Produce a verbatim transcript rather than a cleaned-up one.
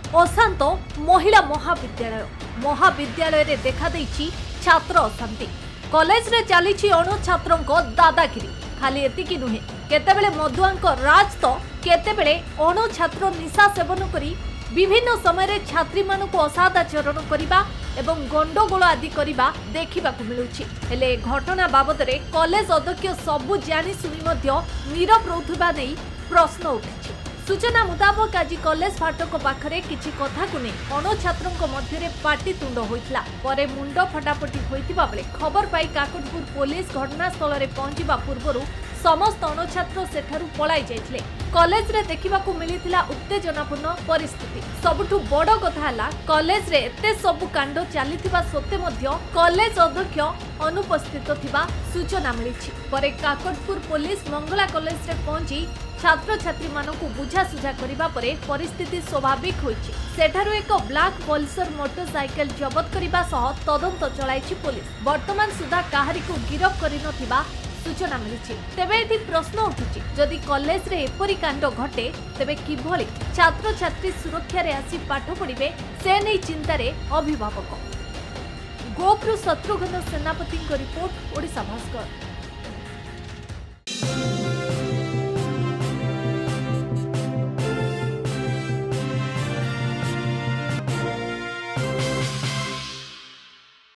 अशांत महिला महाविद्यालय महाविद्यालय रे देखा देइछि छात्र अशांति। कॉलेज रे चली अणु छात्रों दादागिरी खाली एतिकी नुहे केतेबेले मधुआंक राज तो केतेबेले अणु छात्र निशा सेवन करी विभिन्न समय छात्री मानक असादाचरण करने एवं गंडगोल आदि करने देखा मिलूछि। हेले घटना बाबद कॉलेज अध्यक्ष सबू जानी सुनी नीरव रहुथिबा नै प्रश्न उठिछि। सूचना मुताबक आज कॉलेज फाटक पाखरे किछि कथा को नै अणु छात्रों मध्य पाटितुंड होइतला परे मुंड फटाफटी होइतिबा बेले खबर पाई काकटपुर पुलिस घटनास्थल रे पहुंचीबा पूर्वरु समस्त अणु छात्र सेठारु पलाई जाइथिले। कॉलेज रे देखिबाकू मिलिथिला उत्तेजनापूर्ण परिस्थिति। सबुठु बड़ कथा हला कॉलेज रे एते सबु कांड चलीथिबा सत्ते मध्य कॉलेज अध्यक्ष अनुपस्थित थिबा सूचना मिलिछि। परे काकटपुर पुलिस मंगला कॉलेज रे पहुंची छात्र छात्री मानकू बुझासुझा करिबा परे परिस्थिति स्वाभाविक होइछि। सेठारु एक ब्लैक पल्सर मोटरसाइकेल जबत करिबा सह तदंत चलाइछि पुलिस। वर्तमान सुधा काहारी को गिरफ करि नथिबा सूचना मिली। तेबे एठी प्रश्न उठुछि जदि कॉलेज रे एपरि कांड घटे तेबे किभଳି छात्र छात्री सुरक्षा रे आसी पाठ पढ़िबे से नै चिंतारे अभिभावक। गोपरु शत्रुघ्न सेनापति को रिपोर्ट ओडिशा भास्कर।